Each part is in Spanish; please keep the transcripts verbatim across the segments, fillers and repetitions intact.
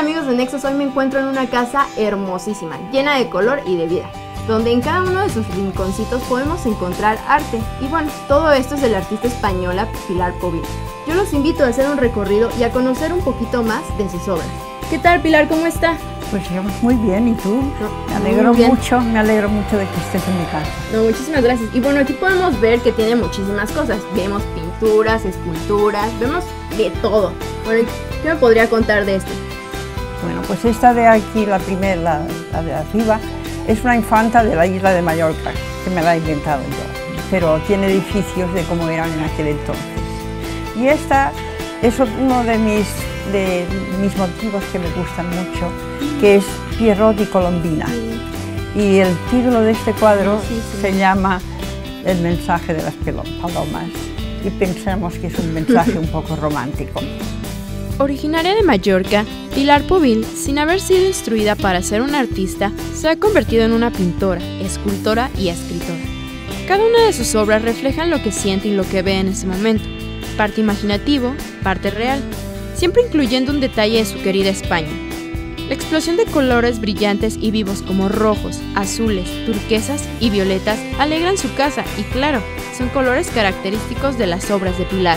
amigos de Nexos? Hoy me encuentro en una casa hermosísima, llena de color y de vida, donde en cada uno de sus rinconcitos podemos encontrar arte. Y bueno, todo esto es de la artista española Pilar Povil. Yo los invito a hacer un recorrido y a conocer un poquito más de sus obras. ¿Qué tal, Pilar? ¿Cómo está? Pues yo muy bien, ¿y tú? Me alegro mucho, me alegro mucho de que estés en mi casa. No, muchísimas gracias. Y bueno, aquí podemos ver que tiene muchísimas cosas. Vemos pinturas, esculturas, vemos de todo. Bueno, ¿qué me podría contar de esto? Bueno, pues esta de aquí, la primera, la, la de arriba, es una infanta de la isla de Mallorca, que me la he inventado yo, pero tiene edificios de cómo eran en aquel entonces. Y esta es uno de mis, de mis motivos que me gustan mucho, que es Pierrot y Colombina. Sí. Y el título de este cuadro sí, sí. se llama El mensaje de las palomas, y pensamos que es un mensaje un poco romántico. Originaria de Mallorca, Pilar Povil, sin haber sido instruida para ser una artista, se ha convertido en una pintora, escultora y escritora. Cada una de sus obras reflejan lo que siente y lo que ve en ese momento, parte imaginativo, parte real, siempre incluyendo un detalle de su querida España. La explosión de colores brillantes y vivos como rojos, azules, turquesas y violetas alegran su casa y, claro, son colores característicos de las obras de Pilar.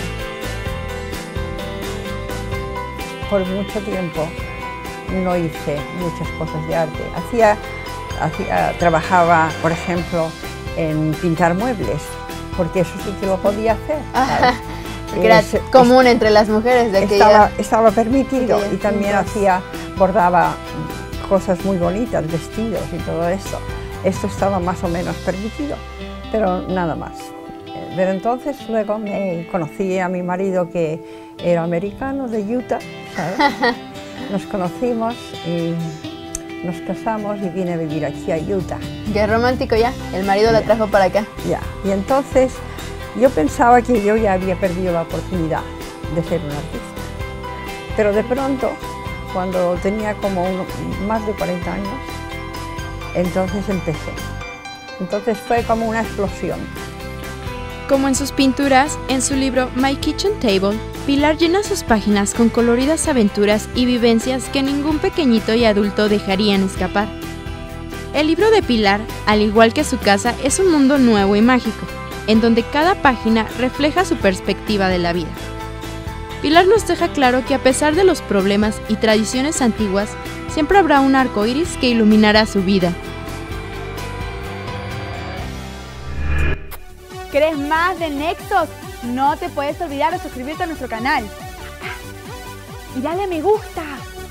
Por mucho tiempo no hice muchas cosas de arte. Hacía, hacía, trabajaba, por ejemplo, en pintar muebles, porque eso sí que lo podía hacer. ¿Sabes? Porque era es, común es, entre las mujeres de aquella... Estaba, estaba permitido, sí, y también sí, hacía, bordaba cosas muy bonitas, vestidos y todo esto. Esto estaba más o menos permitido, pero nada más. Pero entonces luego me conocí a mi marido, que era americano, de Utah, ¿sabes? Nos conocimos y nos casamos y vine a vivir aquí a Utah. Qué romántico ya, el marido la trajo para acá. Ya, y entonces yo pensaba que yo ya había perdido la oportunidad de ser una artista. Pero de pronto, cuando tenía como un, más de cuarenta años, entonces empecé. Entonces fue como una explosión. Como en sus pinturas, en su libro My Kitchen Table, Pilar llena sus páginas con coloridas aventuras y vivencias que ningún pequeñito y adulto dejarían escapar. El libro de Pilar, al igual que su casa, es un mundo nuevo y mágico, en donde cada página refleja su perspectiva de la vida. Pilar nos deja claro que a pesar de los problemas y tradiciones antiguas, siempre habrá un arco iris que iluminará su vida. ¿Querés más de Nexos? No te puedes olvidar de suscribirte a nuestro canal. Y dale a me gusta.